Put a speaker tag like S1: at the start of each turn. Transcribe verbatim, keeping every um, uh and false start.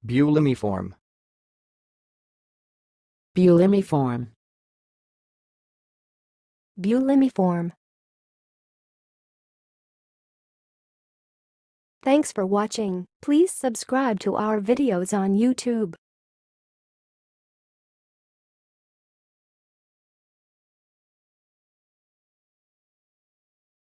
S1: bulimiform,
S2: bulimiform,
S3: bulimiform. Thanks for watching. Please subscribe to our videos on YouTube.